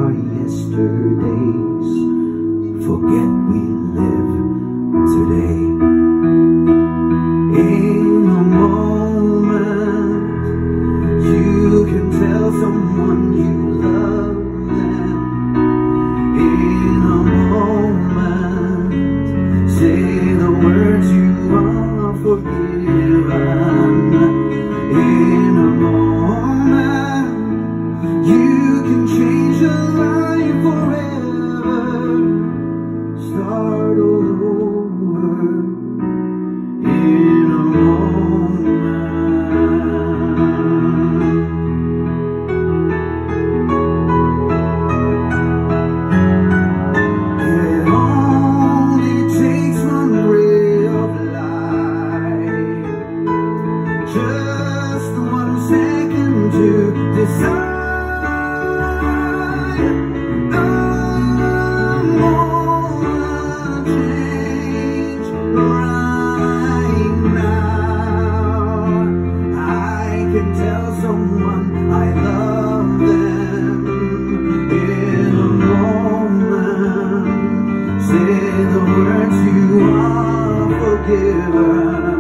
our yesterdays, forget we live today. In a moment, you can tell someone you love them. In a moment, say the words you are forgiven. In a moment, you can change your life forever. Start all over. In a moment, it only takes one ray of light, just 1 second to decide. Tell someone I love them. In a moment, say the words you are forgiven.